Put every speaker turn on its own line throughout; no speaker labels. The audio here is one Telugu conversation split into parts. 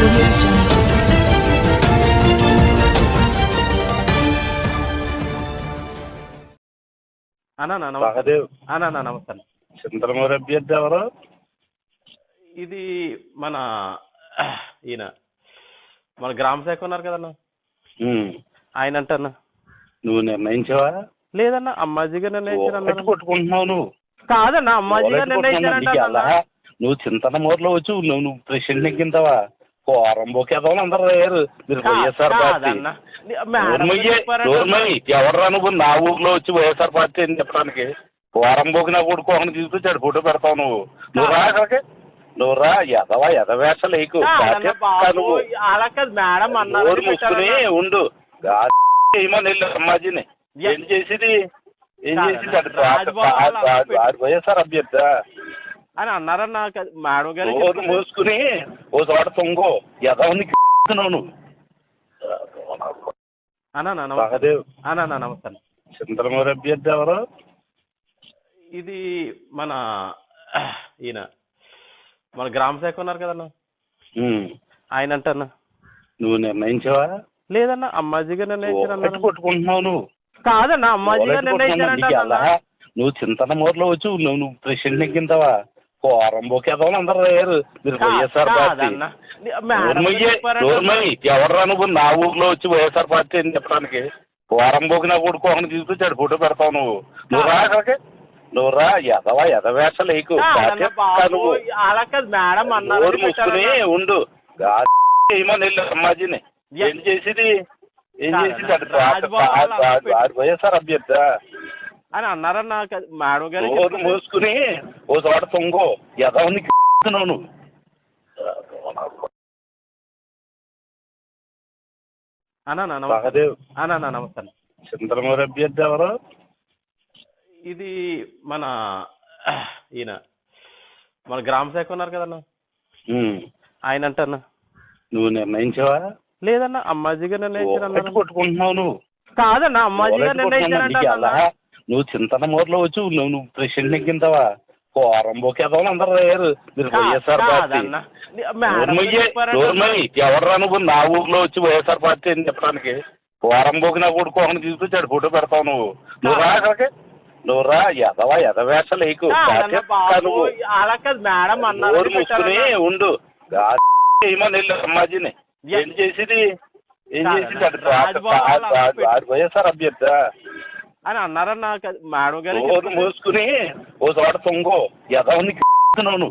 audio jungle.
నమస్తే.
చంద్రమూరి అభ్యర్థి ఎవరు?
ఇది మన ఈయన మన గ్రామ శాఖ ఉన్నారు కదన్నా, ఆయన అంటన్నా.
నువ్వు నిర్ణయించావా?
లేదన్నా, అమ్మాజీగా నిర్ణయించారు.
కొట్టుకుంటున్నావు నువ్వు?
కాదన్నా, అమ్మాజీగా నిర్ణయించారంట.
నువ్వు చింతనమూరులో వచ్చి నువ్వు ప్రెసిడెంట్ ఎక్కింతావా? పోరంబోకి ఎదవలు అందరు అయ్యారు. మీరు వైఎస్ఆర్ పార్టీ ఎవర్రా నువ్వు? నా ఊర్లో వచ్చి వైఎస్ఆర్ పార్టీ అని చెప్పడానికి పోరంబోకి నా కొడుకు ఒకని తీసుకొచ్చాడు, ఫోటో పెడతావు నువ్వు. నువ్వు రా అక్కడికి, నువ్వు రా. ఎదవేషాలు లేకు మూసుకుని ఉండు. ఏమని వెళ్ళి అమ్మాజీని ఏం చేసేది వైఎస్ఆర్ అభ్యర్థి
అని అన్నారన్నా మేడం గారు.
మూసుకుని ఓ చోట తొంగో ఎదవని నువ్వు.
నమస్తే.
చంద్రమూరి అభ్యర్థి ఎవరు?
ఇది మన ఈయన మన గ్రామ శాఖ ఉన్నారు కదన్నా, ఆయన అంటన్నా.
నువ్వు నిర్ణయించావా?
లేదన్నా, అమ్మాజీగా నిర్ణయించారు.
కొట్టుకుంటున్నావు నువ్వు?
కాదన్నా, అమ్మాజీగా నిర్ణయించారంట.
నువ్వు చింతనమూరులో వచ్చి నువ్వు ప్రెసిడెంట్ ఎక్కింతావా? పోరంబోకి ఎదవలు అందరు అయ్యారు. మీరు వైఎస్ఆర్ పార్టీ ఎవర్రా నువ్వు? నా ఊర్లో వచ్చి వైఎస్ఆర్ పార్టీ అని చెప్పడానికి పోరంబోకి నా కొడుకు ఒకని తీసుకొచ్చాడు, ఫోటో పెడతావు నువ్వు. నువ్వు రా అక్కడికి, నువ్వు రా. ఎదవేషాలు లేకు మూసుకుని ఉండు. ఏమని వెళ్ళి అమ్మాజీని ఏం చేసేది వైఎస్ఆర్ అభ్యర్థి
అని అన్నారన్నా మేడం గారు.
మూసుకుని ఓ చోట తొంగో ఎదవని నువ్వు.
నమస్తే.
చంద్రమూరి అభ్యర్థి ఎవరు?
ఇది మన ఈయన మన గ్రామ శాఖ ఉన్నారు కదన్నా, ఆయన అంటన్నా.
నువ్వు నిర్ణయించావా?
లేదన్నా, అమ్మాజీగా నిర్ణయించారు.
కొట్టుకుంటున్నావు నువ్వు?
కాదన్నా, అమ్మాజీగా నిర్ణయించారంట.
నువ్వు చింతనమూరులో వచ్చి నువ్వు ప్రెసిడెంట్ ఎక్కింతావా? పోరంబోకి ఎదవలు అందరు అయ్యారు. మీరు వైఎస్ఆర్ పార్టీ ఎవర్రా నువ్వు? నా ఊర్లో వచ్చి వైఎస్ఆర్ పార్టీ అని చెప్పడానికి పోరంబోకి నా కొడుకు ఒకని తీసుకొచ్చాడు, ఫోటో పెడతావు నువ్వు. నువ్వు రా అక్కడికి, నువ్వు రా. ఎదవేషాలు లేకు మూసుకుని ఉండు. ఏమని వెళ్ళి అమ్మాజీని ఏం చేసేది వైఎస్ఆర్ అభ్యర్థి
అని అన్నారన్నా మేడం గారు.
మూసుకుని ఓ చోట తొంగో ఎదవని నువ్వు.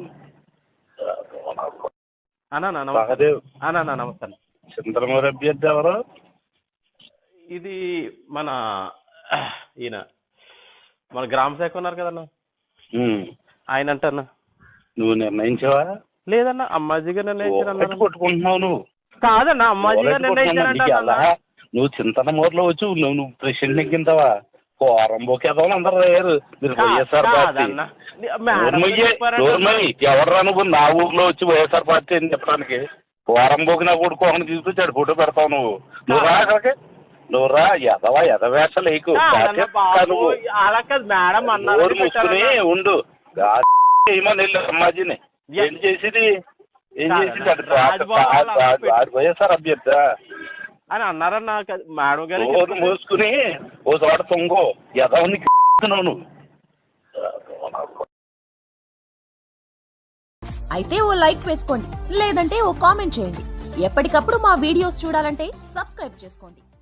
నమస్తే.
చంద్రమూరి అభ్యర్థి ఎవరు?
ఇది మన ఈయన మన గ్రామ శాఖ ఉన్నారు కదన్నా, ఆయన అంటన్నా.
నువ్వు నిర్ణయించావా?
లేదన్నా, అమ్మాజీగా నిర్ణయించారు.
కొట్టుకుంటున్నావు నువ్వు?
కాదన్నా, అమ్మాజీగా నిర్ణయించారంట.
నువ్వు చింతనమూరులో వచ్చి నువ్వు ప్రెసిడెంట్ ఎక్కింతావా? పోరంబోకి ఎదవలు అందరు అయ్యారు. మీరు వైఎస్ఆర్ పార్టీ ఎవర్రా నువ్వు? నా ఊర్లో వచ్చి వైఎస్ఆర్ పార్టీ అని చెప్పడానికి పోరంబోకి నా కొడుకు ఒకని తీసుకొచ్చాడు, ఫోటో పెడతావు నువ్వు. నువ్వు రా అక్కడికి, నువ్వు రా. ఎదవేషాలు లేకు మూసుకుని ఉండు. ఏమని వెళ్ళి అమ్మాజీని ఏం చేసేది వైఎస్ఆర్ అభ్యర్థి
అని అన్నారన్నా మేడం గారు.
మూసుకుని ఓ చోట తొంగో ఎదవని నువ్వు.
అయితే ఓ లైక్ వేసుకోండి, లేదంటే ఓ కామెంట్ చేయండి. ఎప్పటికప్పుడు మా వీడియోస్ చూడాలంటే సబ్స్క్రైబ్ చేసుకోండి.